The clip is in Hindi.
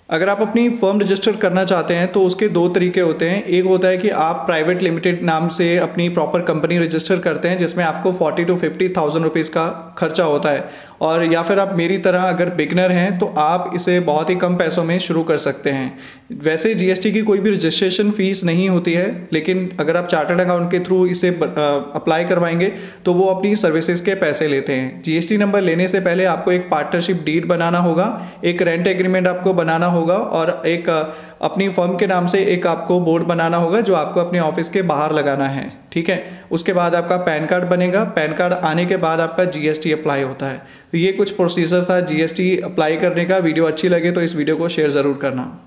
अगर आप अपनी फर्म रजिस्टर करना चाहते हैं तो उसके दो तरीके होते हैं। एक होता है कि आप प्राइवेट लिमिटेड नाम से अपनी प्रॉपर कंपनी रजिस्टर करते हैं, जिसमें आपको 40 to 50,000 रुपीज़ का खर्चा होता है। और या फिर आप मेरी तरह अगर बिगनर हैं तो आप इसे बहुत ही कम पैसों में शुरू कर सकते हैं। वैसे जीएसटी की कोई भी रजिस्ट्रेशन फ़ीस नहीं होती है, लेकिन अगर आप चार्टर्ड अकाउंट के थ्रू इसे अप्लाई करवाएंगे तो वो अपनी सर्विसेज के पैसे लेते हैं। जीएसटी नंबर लेने से पहले आपको एक पार्टनरशिप डीड बनाना होगा, एक रेंट एग्रीमेंट आपको बनाना होगा और एक अपनी फर्म के नाम से एक आपको बोर्ड बनाना होगा जो आपको अपने ऑफिस के बाहर लगाना है। ठीक है, उसके बाद आपका पैन कार्ड बनेगा। पैन कार्ड आने के बाद आपका जीएसटी अप्लाई होता है। तो ये कुछ प्रोसीजर था जीएसटी अप्लाई करने का। वीडियो अच्छी लगे तो इस वीडियो को शेयर ज़रूर करना।